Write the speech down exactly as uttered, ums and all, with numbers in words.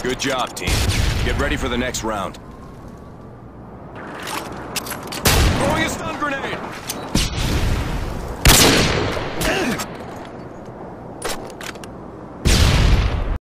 Good job, team. Get ready for the next round.